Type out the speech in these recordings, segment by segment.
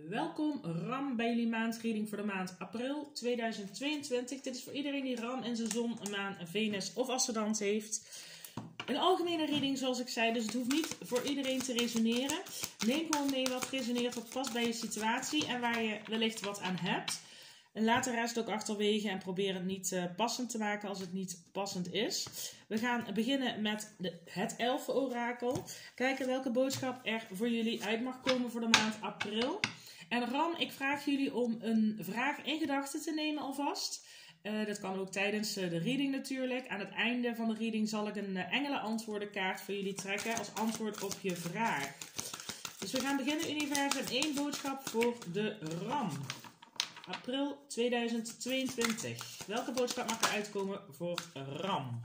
Welkom Ram bij jullie maandreading voor de maand april 2022. Dit is voor iedereen die Ram in zijn zon, maan, Venus of ascendant heeft. Een algemene reading zoals ik zei, dus het hoeft niet voor iedereen te resoneren. Neem gewoon mee wat resoneert, wat past bij je situatie en waar je wellicht wat aan hebt. En laat de rest ook achterwege en probeer het niet passend te maken als het niet passend is. We gaan beginnen met het elfenorakel. Kijken welke boodschap er voor jullie uit mag komen voor de maand april. En Ram, ik vraag jullie om een vraag in gedachten te nemen alvast. Dat kan ook tijdens de reading natuurlijk. Aan het einde van de reading zal ik een engelenantwoordenkaart voor jullie trekken als antwoord op je vraag. Dus we gaan beginnen universum 1 boodschap voor de Ram. April 2022. Welke boodschap mag er uitkomen voor Ram?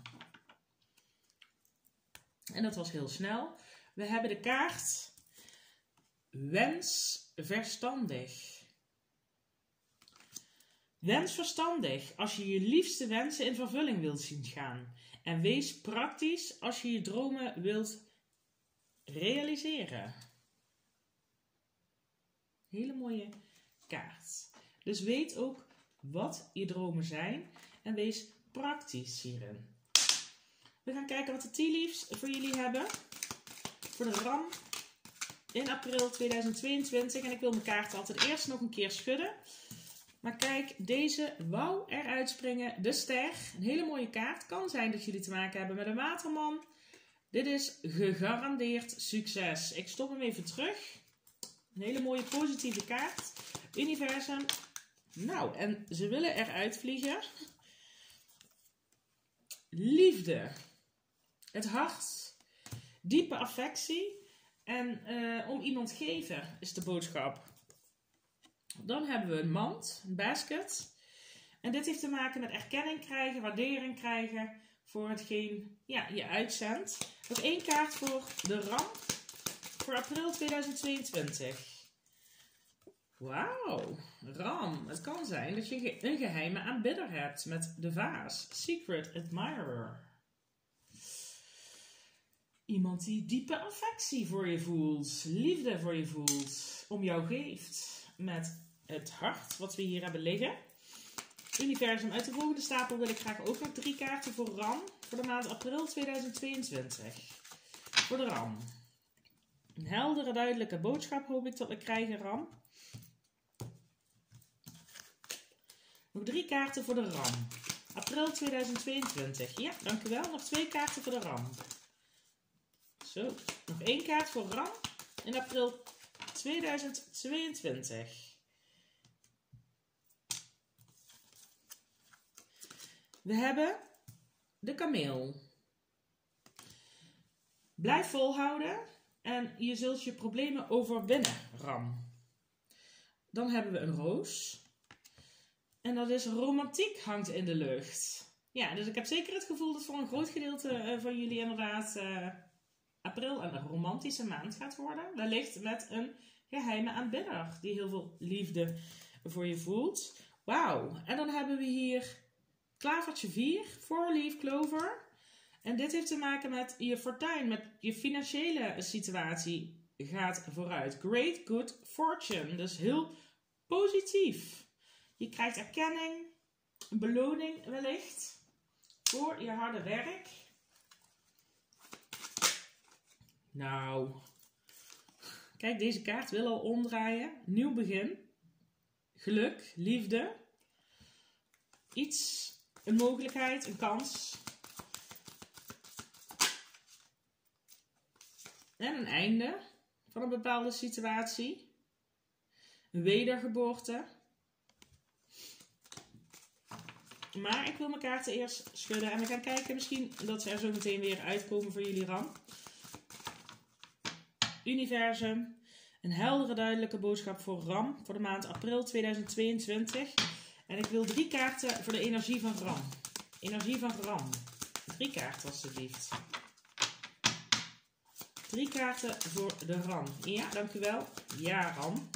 En dat was heel snel. We hebben de kaart Wens verstandig. Wens verstandig als je je liefste wensen in vervulling wilt zien gaan. En wees praktisch als je je dromen wilt realiseren. Hele mooie kaart. Dus weet ook wat je dromen zijn en wees praktisch hierin. We gaan kijken wat de tea leaves voor jullie hebben. Voor de Ram in april 2022. En ik wil mijn kaart altijd eerst nog een keer schudden. Maar kijk, deze wou eruit springen. De ster. Een hele mooie kaart. Kan zijn dat jullie te maken hebben met een waterman. Dit is gegarandeerd succes. Ik stop hem even terug. Een hele mooie positieve kaart. Universum. Nou, en ze willen eruit vliegen. Liefde. Het hart. Diepe affectie. En om iemand geven is de boodschap. Dan hebben we een mand, een basket. En dit heeft te maken met erkenning krijgen, waardering krijgen voor hetgeen je uitzendt. Nog 1 kaart voor de Ram voor april 2022. Wauw, Ram. Het kan zijn dat je een geheime aanbidder hebt met de vaas. Secret admirer. Iemand die diepe affectie voor je voelt, liefde voor je voelt, om jou geeft. Met het hart wat we hier hebben liggen. Universum, uit de volgende stapel wil ik graag ook nog 3 kaarten voor Ram. Voor de maand april 2022. Voor de Ram. Een heldere, duidelijke boodschap hoop ik dat we krijgen, Ram. Nog 3 kaarten voor de Ram. April 2022. Ja, dankjewel. Nog 2 kaarten voor de Ram. Zo, nog 1 kaart voor Ram in april 2022. We hebben de kameel. Blijf volhouden en je zult je problemen overwinnen, Ram. Dan hebben we een roos. En dat is romantiek hangt in de lucht. Ja, dus ik heb zeker het gevoel dat voor een groot gedeelte van jullie inderdaad april een romantische maand gaat worden. Wellicht met een geheime aanbidder die heel veel liefde voor je voelt. Wauw. En dan hebben we hier klavertje 4, 4-leaf clover. En dit heeft te maken met je fortuin, met je financiële situatie gaat vooruit. Great good fortune. Dus heel positief. Je krijgt erkenning, een beloning wellicht voor je harde werk. Nou, kijk, deze kaart wil al omdraaien. Nieuw begin, geluk, liefde, iets, een mogelijkheid, een kans. En een einde van een bepaalde situatie. Een wedergeboorte. Maar ik wil mijn kaarten eerst schudden en we gaan kijken misschien dat ze er zo meteen weer uitkomen voor jullie, Ram. Universum, een heldere duidelijke boodschap voor Ram voor de maand april 2022. En ik wil 3 kaarten voor de energie van Ram. Energie van Ram. 3 kaarten alsjeblieft. 3 kaarten voor de Ram. Ja, dankjewel. Ja, Ram.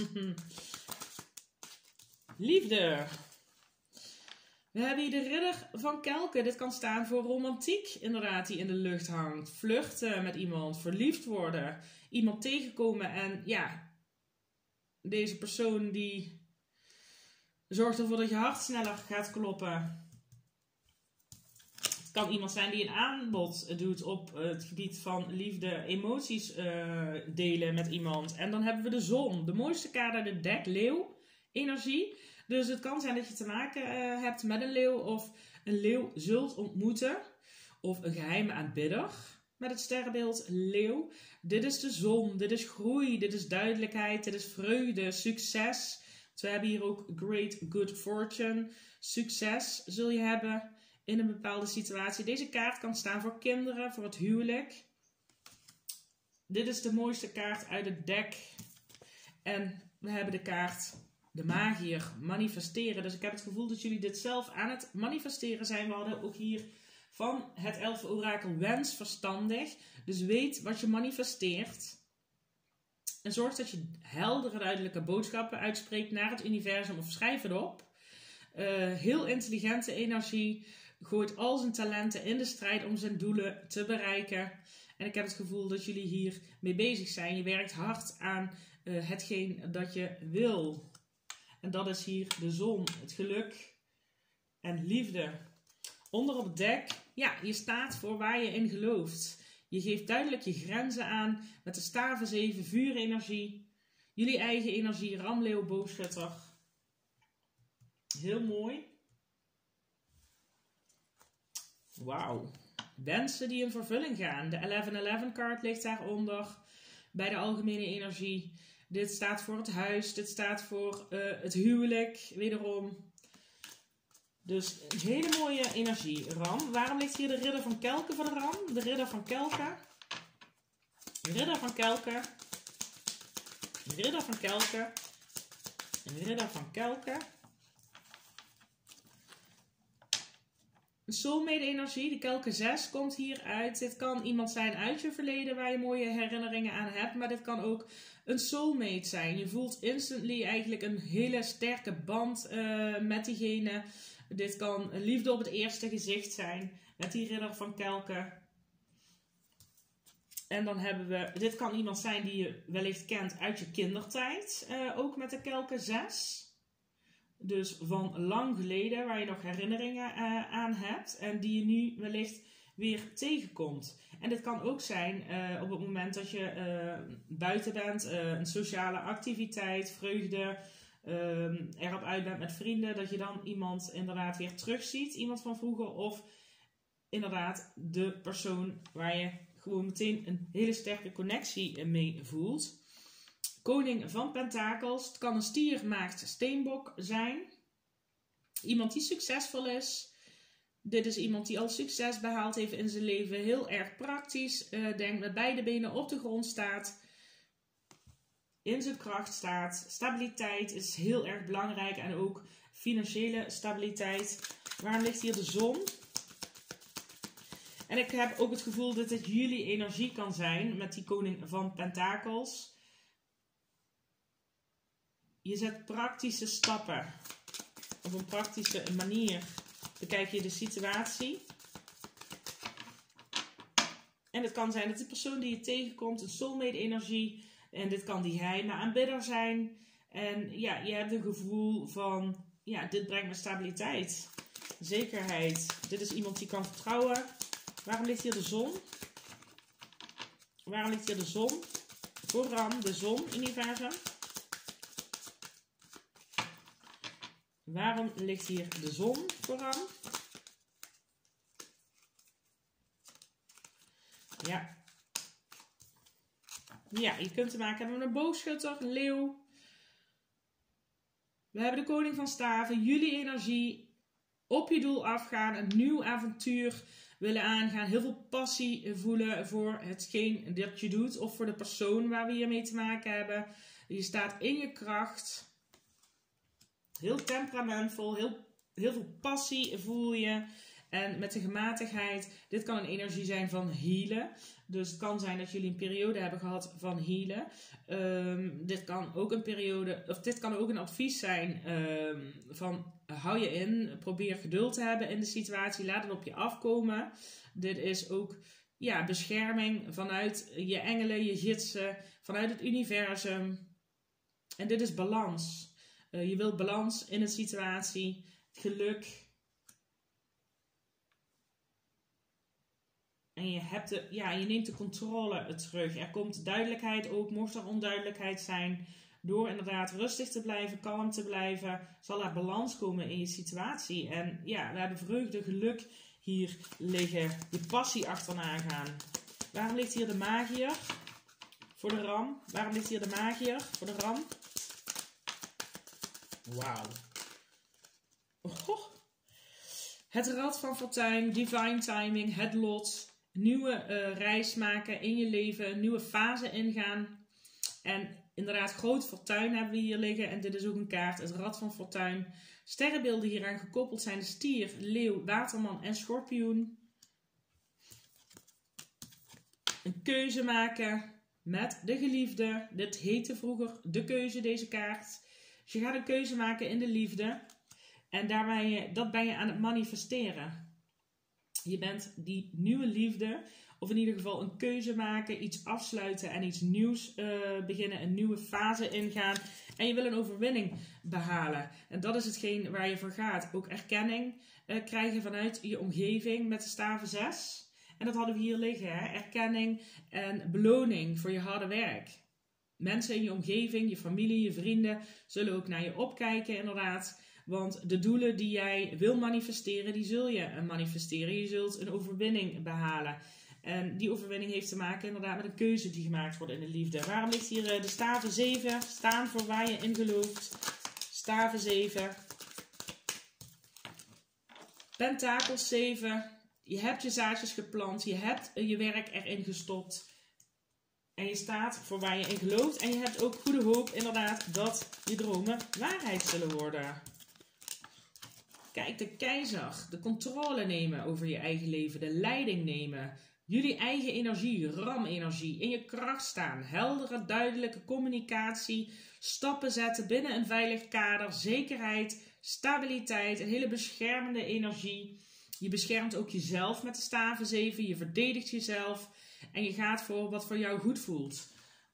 Liefde. We hebben hier de ridder van kelken. Dit kan staan voor romantiek, inderdaad, die in de lucht hangt. Flirten met iemand, verliefd worden, iemand tegenkomen en ja, deze persoon die zorgt ervoor dat je hart sneller gaat kloppen. Het kan iemand zijn die een aanbod doet op het gebied van liefde, emoties delen met iemand. En dan hebben we de zon. De mooiste kaart uit het deck, leeuw, energie. Dus het kan zijn dat je te maken hebt met een leeuw of een leeuw zult ontmoeten. Of een geheime aanbidder met het sterrenbeeld leeuw. Dit is de zon, dit is groei, dit is duidelijkheid, dit is vreugde, succes. We hebben hier ook great good fortune. Succes zul je hebben in een bepaalde situatie. Deze kaart kan staan voor kinderen, voor het huwelijk. Dit is de mooiste kaart uit het deck. En we hebben de kaart de magier, manifesteren. Dus ik heb het gevoel dat jullie dit zelf aan het manifesteren zijn. We hadden ook hier van het 11e orakel wens verstandig. Dus weet wat je manifesteert. En zorg dat je heldere, duidelijke boodschappen uitspreekt naar het universum of schrijf het op. Heel intelligente energie. Gooit al zijn talenten in de strijd om zijn doelen te bereiken. En ik heb het gevoel dat jullie hier mee bezig zijn. Je werkt hard aan hetgeen dat je wil. En dat is hier de zon, het geluk en liefde. Onder op het dek, ja, je staat voor waar je in gelooft. Je geeft duidelijk je grenzen aan met de staven 7, vuurenergie. Jullie eigen energie, ramleeuw, boogschutter. Heel mooi. Wauw. Wensen die in vervulling gaan. De 1111 kaart ligt daaronder. Bij de algemene energie. Dit staat voor het huis. Dit staat voor het huwelijk. Wederom. Dus een hele mooie energie. Ram. Waarom ligt hier de ridder van Kelken voor de ram? De ridder van Kelken. Ridder van Kelken. Ridder van Kelken. Ridder van Kelken. Soulmate energie, de Kelken 6 komt hier uit. Dit kan iemand zijn uit je verleden waar je mooie herinneringen aan hebt. Maar dit kan ook een soulmate zijn. Je voelt instantly eigenlijk een hele sterke band met diegene. Dit kan een liefde op het eerste gezicht zijn met die ridder van Kelken. En dan hebben we, dit kan iemand zijn die je wellicht kent uit je kindertijd. Ook met de Kelken 6. Dus van lang geleden, waar je nog herinneringen aan hebt. En die je nu wellicht weer tegenkomt. En dit kan ook zijn op het moment dat je buiten bent. Een sociale activiteit, vreugde. Erop uit bent met vrienden. Dat je dan iemand inderdaad weer terugziet. Iemand van vroeger. Of inderdaad de persoon waar je gewoon meteen een hele sterke connectie mee voelt. Koning van Pentakels. Het kan een stier, maagd, steenbok zijn. Iemand die succesvol is. Dit is iemand die al succes behaald heeft in zijn leven. Heel erg praktisch. Denk met beide benen op de grond staat. In zijn kracht staat. Stabiliteit is heel erg belangrijk. En ook financiële stabiliteit. Waarom ligt hier de zon? En ik heb ook het gevoel dat het jullie energie kan zijn. Met die koning van Pentakels. Je zet praktische stappen. Op een praktische manier bekijk je de situatie. En het kan zijn dat de persoon die je tegenkomt een soulmate energie. En dit kan die geheime aanbidder zijn. En ja, je hebt een gevoel van, ja, dit brengt me stabiliteit. Zekerheid. Dit is iemand die kan vertrouwen. Waarom ligt hier de zon? Waarom ligt hier de zon? Voor Ram, de zon, universum. Waarom ligt hier de zon voor Ram? Ja. Ja, je kunt te maken hebben met een boogschutter, een leeuw. We hebben de koning van staven, jullie energie, op je doel afgaan, een nieuw avontuur willen aangaan, heel veel passie voelen voor hetgeen dat je doet of voor de persoon waar we hiermee te maken hebben. Je staat in je kracht. Heel temperamentvol, heel veel passie voel je. En met de gematigdheid, dit kan een energie zijn van healen. Dus het kan zijn dat jullie een periode hebben gehad van healen. Dit kan ook een periode, of dit kan ook een advies zijn van hou je in. Probeer geduld te hebben in de situatie. Laat het op je afkomen. Dit is ook ja, bescherming vanuit je engelen, je gidsen, vanuit het universum. En dit is balans. Je wilt balans in een situatie, geluk. En je neemt de controle terug. Er komt duidelijkheid ook, mocht er onduidelijkheid zijn. Door inderdaad rustig te blijven, kalm te blijven, zal er balans komen in je situatie. En ja, we hebben vreugde, geluk hier liggen. Je passie achterna gaan. Waarom ligt hier de magier voor de ram? Waarom ligt hier de magier voor de ram? Wauw. Oh. Het rad van fortuin, divine timing, het lot. Nieuwe reis maken in je leven, een nieuwe fase ingaan. En inderdaad, groot fortuin hebben we hier liggen. En dit is ook een kaart, het rad van fortuin. Sterrenbeelden hieraan gekoppeld zijn de stier, leeuw, waterman en schorpioen. Een keuze maken met de geliefde. Dit heette vroeger de keuze, deze kaart. Dus je gaat een keuze maken in de liefde. En dat ben je aan het manifesteren. Je bent die nieuwe liefde, of in ieder geval een keuze maken, iets afsluiten en iets nieuws beginnen, een nieuwe fase ingaan. En je wil een overwinning behalen. En dat is hetgeen waar je voor gaat. Ook erkenning krijgen vanuit je omgeving met de staven 6. En dat hadden we hier liggen, hè? Erkenning en beloning voor je harde werk. Mensen in je omgeving, je familie, je vrienden zullen ook naar je opkijken inderdaad. Want de doelen die jij wil manifesteren, die zul je manifesteren. Je zult een overwinning behalen. En die overwinning heeft te maken inderdaad met een keuze die gemaakt wordt in de liefde. Waarom ligt hier de staven 7? Staan voor waar je in gelooft. Staven 7. Pentakels 7. Je hebt je zaadjes geplant. Je hebt je werk erin gestopt. En je staat voor waar je in gelooft. En je hebt ook goede hoop inderdaad dat je dromen waarheid zullen worden. Kijk, de keizer. De controle nemen over je eigen leven. De leiding nemen. Jullie eigen energie, ramenergie. In je kracht staan. Heldere, duidelijke communicatie. Stappen zetten binnen een veilig kader. Zekerheid, stabiliteit. Een hele beschermende energie. Je beschermt ook jezelf met de staven 7. Je verdedigt jezelf. En je gaat voor wat voor jou goed voelt.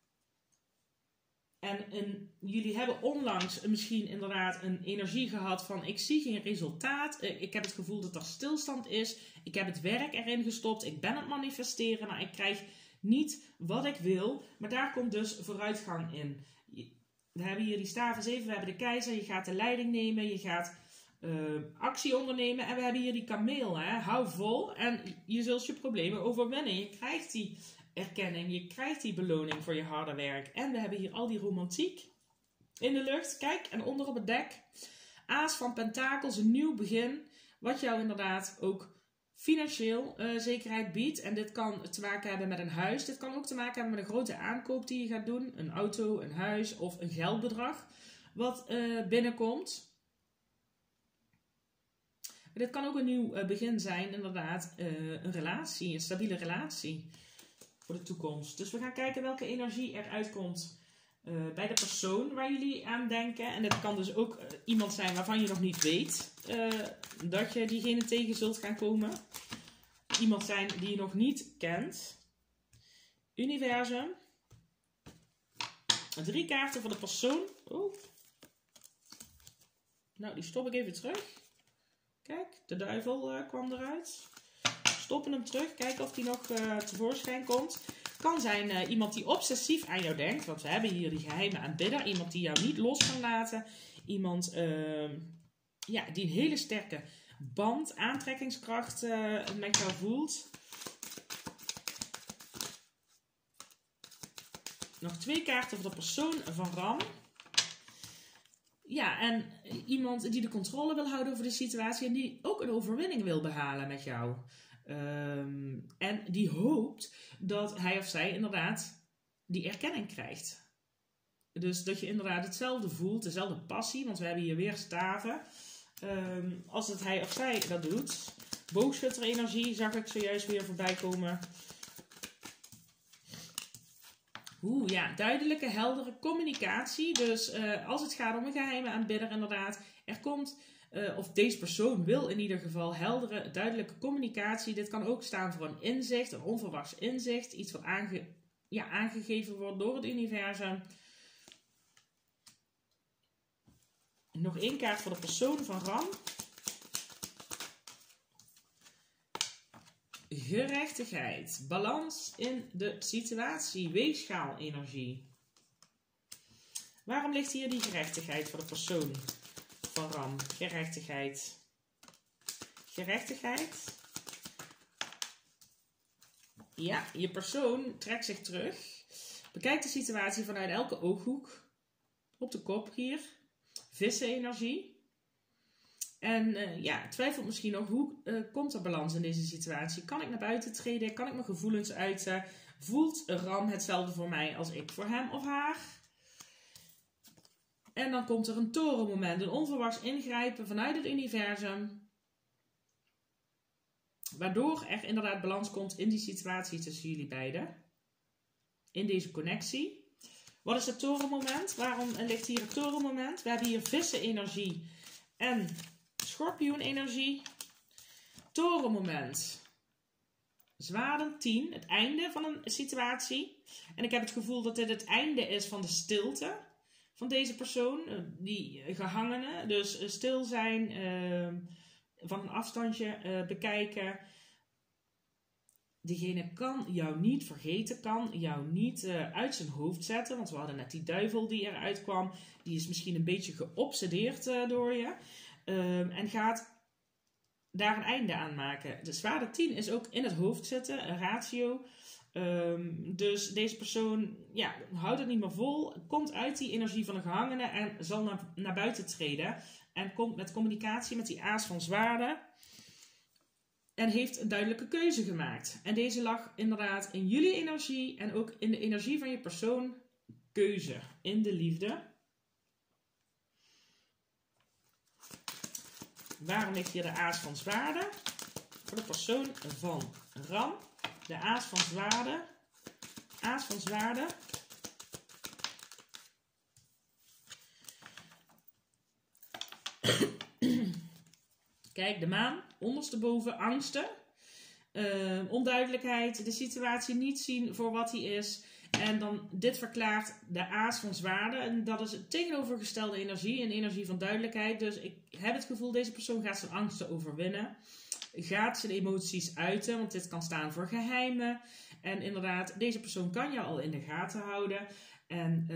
En jullie hebben onlangs misschien inderdaad een energie gehad van ik zie geen resultaat. Ik heb het gevoel dat er stilstand is. Ik heb het werk erin gestopt. Ik ben aan het manifesteren, maar ik krijg niet wat ik wil. Maar daar komt dus vooruitgang in. We hebben hier die staven 7, we hebben de keizer. Je gaat de leiding nemen, je gaat actie ondernemen. En we hebben hier die kameel. Hè? Hou vol en je zult je problemen overwinnen. Je krijgt die erkenning, je krijgt die beloning voor je harde werk. En we hebben hier al die romantiek in de lucht. Kijk, en onder op het dek. Aas van pentakels, een nieuw begin. Wat jou inderdaad ook financieel zekerheid biedt. En dit kan te maken hebben met een huis. Dit kan ook te maken hebben met een grote aankoop die je gaat doen. Een auto, een huis of een geldbedrag wat binnenkomt. Dit kan ook een nieuw begin zijn, inderdaad, een relatie, een stabiele relatie voor de toekomst. Dus we gaan kijken welke energie eruit komt bij de persoon waar jullie aan denken. En dat kan dus ook iemand zijn waarvan je nog niet weet dat je diegene tegen zult gaan komen. Iemand zijn die je nog niet kent. Universum. 3 kaarten voor de persoon. Oh. Nou, die stop ik even terug. Kijk, de duivel kwam eruit. Stoppen hem terug. Kijken of die nog tevoorschijn komt. Kan zijn iemand die obsessief aan jou denkt. Want we hebben hier die geheime aanbidder. Iemand die jou niet los kan laten. Iemand die een hele sterke band, aantrekkingskracht met jou voelt. Nog 2 kaarten voor de persoon van Ram. Ja, en iemand die de controle wil houden over de situatie en die ook een overwinning wil behalen met jou. En die hoopt dat hij of zij inderdaad die erkenning krijgt. Dus dat je inderdaad hetzelfde voelt, dezelfde passie, want we hebben hier weer staven. Als het hij of zij dat doet. Boogschutterenergie zag ik zojuist weer voorbij komen. Ja, duidelijke, heldere communicatie. Dus als het gaat om een geheime aanbidder inderdaad. Er komt, of deze persoon wil in ieder geval heldere, duidelijke communicatie. Dit kan ook staan voor een inzicht, een onverwachts inzicht. Iets wat aangegeven wordt door het universum. Nog 1 kaart voor de persoon van Ram. Gerechtigheid. Balans in de situatie. Weegschaal-energie. Waarom ligt hier die gerechtigheid voor de persoon van Ram? Gerechtigheid. Gerechtigheid. Ja, je persoon trekt zich terug. Bekijk de situatie vanuit elke ooghoek. Op de kop hier. Vissen-energie. En twijfelt misschien nog, hoe komt er balans in deze situatie? Kan ik naar buiten treden? Kan ik mijn gevoelens uiten? Voelt Ram hetzelfde voor mij als ik voor hem of haar? En dan komt er een torenmoment, een onverwachts ingrijpen vanuit het universum. Waardoor er inderdaad balans komt in die situatie tussen jullie beiden. In deze connectie. Wat is het torenmoment? Waarom ligt hier het torenmoment? We hebben hier vissen-energie en schorpioen-energie. Torenmoment. Zwaarden 10, het einde van een situatie. En ik heb het gevoel dat dit het einde is van de stilte van deze persoon. Die gehangene. Dus stil zijn, van een afstandje bekijken. Diegene kan jou niet vergeten, kan jou niet uit zijn hoofd zetten. Want we hadden net die duivel die eruit kwam. Die is misschien een beetje geobsedeerd door je. En gaat daar een einde aan maken. De zwaarde 10 is ook in het hoofd zitten, een ratio. Dus deze persoon houdt het niet meer vol. Komt uit die energie van de gehangene en zal naar buiten treden. En komt met communicatie met die aas van zwaarden. En heeft een duidelijke keuze gemaakt. En deze lag inderdaad in jullie energie en ook in de energie van je persoon. Keuze in de liefde. Waarom ligt hier de aas van zwaarden? Voor de persoon van Ram. De aas van zwaarden. Aas van zwaarden. Kijk, de maan. Ondersteboven angsten. Onduidelijkheid. De situatie niet zien voor wat hij is. En dan dit verklaart de aas van zwaarden. En dat is het tegenovergestelde energie. Een energie van duidelijkheid. Dus ik heb het gevoel, deze persoon gaat zijn angsten overwinnen. Gaat zijn emoties uiten. Want dit kan staan voor geheimen. En inderdaad, deze persoon kan jou al in de gaten houden. En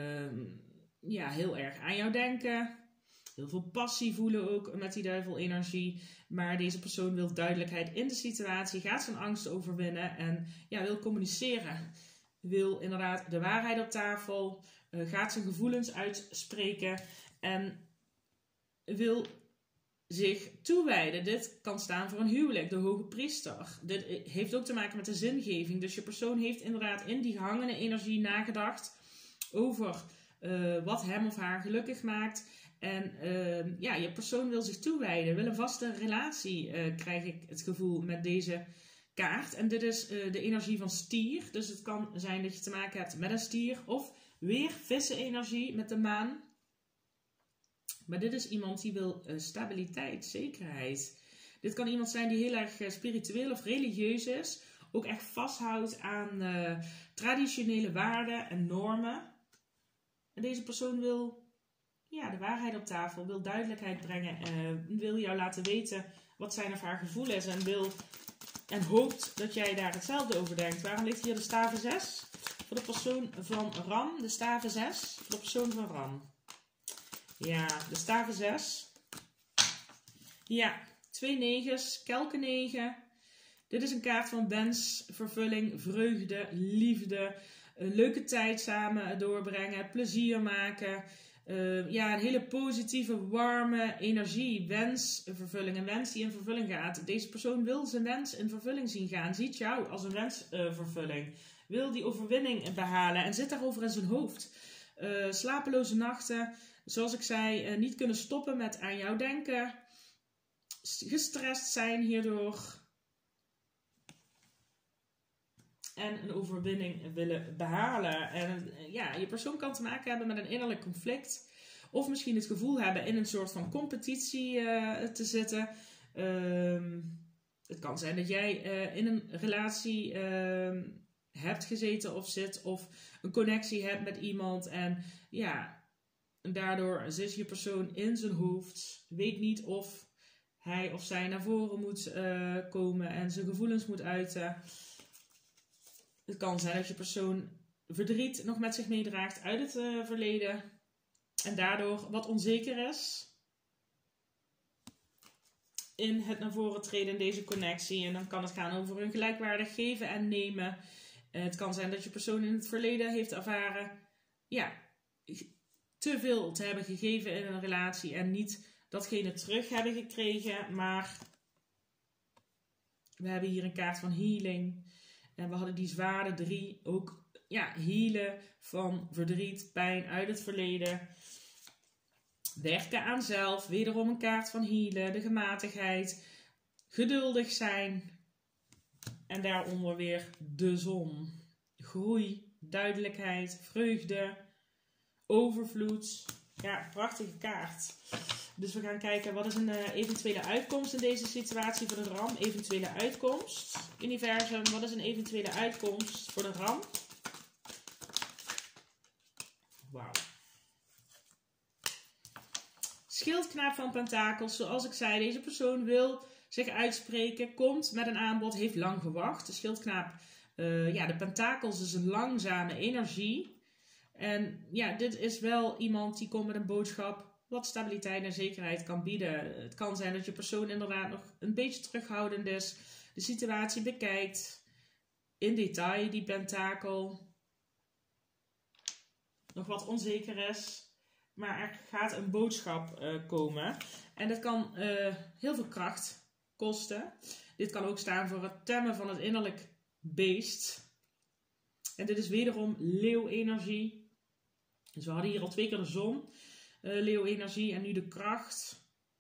heel erg aan jou denken. Heel veel passie voelen ook met die duivelenergie. Maar deze persoon wil duidelijkheid in de situatie. Gaat zijn angsten overwinnen. En wil communiceren. Wil inderdaad de waarheid op tafel. Gaat zijn gevoelens uitspreken. En wil zich toewijden. Dit kan staan voor een huwelijk. De hoge priester. Dit heeft ook te maken met de zingeving. Dus je persoon heeft inderdaad in die gehangene energie nagedacht. Over wat hem of haar gelukkig maakt. En je persoon wil zich toewijden. Wil een vaste relatie, krijg ik het gevoel, met deze kaart. En dit is de energie van stier. Dus het kan zijn dat je te maken hebt met een stier. Of weer vissen-energie met de maan. Maar dit is iemand die wil stabiliteit, zekerheid. Dit kan iemand zijn die heel erg spiritueel of religieus is. Ook echt vasthoudt aan traditionele waarden en normen. En deze persoon wil de waarheid op tafel, wil duidelijkheid brengen, wil jou laten weten wat zijn of haar gevoel is en hoopt dat jij daar hetzelfde over denkt. Waarom ligt hier de staven 6? Voor de persoon van Ram, de staven 6. Voor de persoon van Ram. Ja, de staven 6. Ja, 2 negens, kelken 9. Dit is een kaart van wens, vervulling, vreugde, liefde, een leuke tijd samen doorbrengen, plezier maken. Een hele positieve, warme energie, wensvervulling, een wens die in vervulling gaat. Deze persoon wil zijn wens in vervulling zien gaan, ziet jou als een wensvervulling. Wil die overwinning behalen en zit daarover in zijn hoofd. Slapeloze nachten, zoals ik zei, niet kunnen stoppen met aan jou denken. Gestrest zijn hierdoor. En een overwinning willen behalen. En je persoon kan te maken hebben met een innerlijk conflict. Of misschien het gevoel hebben in een soort van competitie te zitten. Het kan zijn dat jij in een relatie hebt gezeten of zit. Of een connectie hebt met iemand. En Daardoor zit je persoon in zijn hoofd. Weet niet of hij of zij naar voren moet komen en zijn gevoelens moet uiten. Het kan zijn dat je persoon verdriet nog met zich meedraagt uit het verleden. En daardoor wat onzeker is in het naar voren treden in deze connectie. En dan kan het gaan over een gelijkwaardig geven en nemen. Het kan zijn dat je persoon in het verleden heeft ervaren te veel te hebben gegeven in een relatie en niet datgene terug hebben gekregen. Maar we hebben hier een kaart van healing. En we hadden die zware 3 ook healen van verdriet, pijn uit het verleden. Werken aan zelf, wederom een kaart van healen, de gematigdheid, geduldig zijn. En daaronder weer de zon. Groei, duidelijkheid, vreugde, overvloed. Ja, prachtige kaart. Dus we gaan kijken, wat is een eventuele uitkomst in deze situatie voor de ram? Eventuele uitkomst. Universum, wat is een eventuele uitkomst voor de ram? Wauw. Schildknaap van Pentakels, zoals ik zei, deze persoon wil zich uitspreken, komt met een aanbod, heeft lang gewacht. De schildknaap, de Pentakels is een langzame energie. En ja, dit is wel iemand die komt met een boodschap wat stabiliteit en zekerheid kan bieden. Het kan zijn dat je persoon inderdaad nog een beetje terughoudend is, de situatie bekijkt, in detail die Pentakel, nog wat onzeker is. Maar er gaat een boodschap komen. En dat kan heel veel kracht kosten. Dit kan ook staan voor het temmen van het innerlijk beest. En dit is wederom leeuwenergie. Dus we hadden hier al 2 keer de zon. Leeuwenergie en nu de kracht.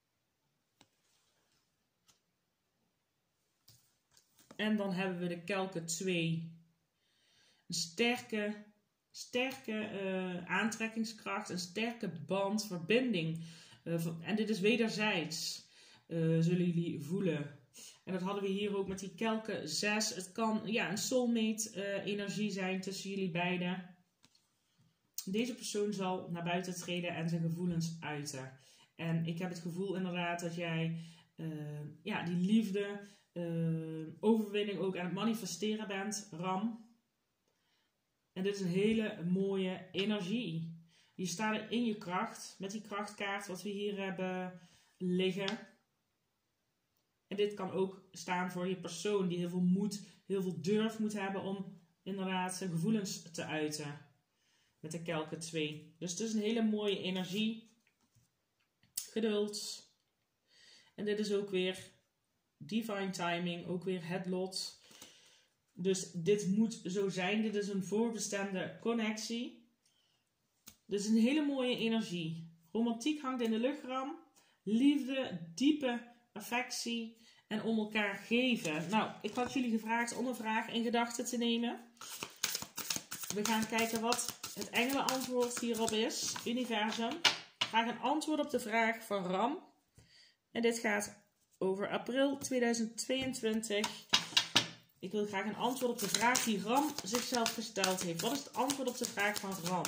En dan hebben we de kelken 2. Een sterke aantrekkingskracht, een sterke band, verbinding. En dit is wederzijds, zullen jullie voelen. En dat hadden we hier ook met die kelken 6. Het kan een soulmate energie zijn tussen jullie beiden. Deze persoon zal naar buiten treden en zijn gevoelens uiten. En ik heb het gevoel inderdaad dat jij die liefde, overwinning ook aan het manifesteren bent, ram. En dit is een hele mooie energie. Je staat in je kracht. Met die krachtkaart wat we hier hebben liggen. En dit kan ook staan voor je persoon die heel veel moed, heel veel durf moet hebben om inderdaad zijn gevoelens te uiten. Met de kelken 2. Dus het is een hele mooie energie. Geduld. En dit is ook weer divine timing. Ook weer het lot. Dus dit moet zo zijn. Dit is een voorbestemde connectie. Dit is een hele mooie energie. Romantiek hangt in de lucht, ram. Liefde, diepe affectie en om elkaar geven. Nou, ik had jullie gevraagd om een vraag in gedachten te nemen. We gaan kijken wat het engelenantwoord hierop is. Universum. Graag een antwoord op de vraag van ram. En dit gaat over april 2022. Ik wil graag een antwoord op de vraag die ram zichzelf gesteld heeft. Wat is het antwoord op de vraag van ram?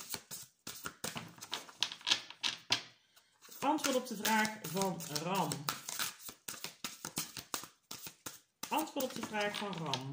Antwoord op de vraag van ram. Antwoord op de vraag van ram.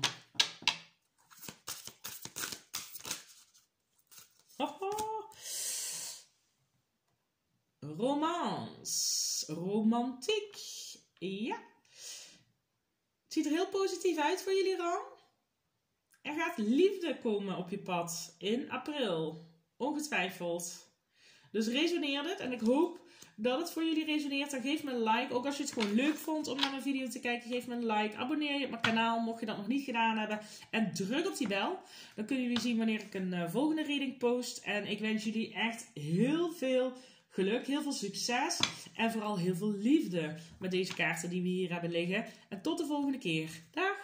Romance. Romantiek. Ja. Het ziet er heel positief uit voor jullie, ram. Er gaat liefde komen op je pad in april. Ongetwijfeld. Dus resoneert het. En ik hoop dat het voor jullie resoneert. Dan geef me een like. Ook als je het gewoon leuk vond om naar mijn video te kijken, geef me een like. Abonneer je op mijn kanaal mocht je dat nog niet gedaan hebben. En druk op die bel. Dan kunnen jullie zien wanneer ik een volgende reading post. En ik wens jullie echt heel veel geluk, heel veel succes. En vooral heel veel liefde met deze kaarten die we hier hebben liggen. En tot de volgende keer. Dag!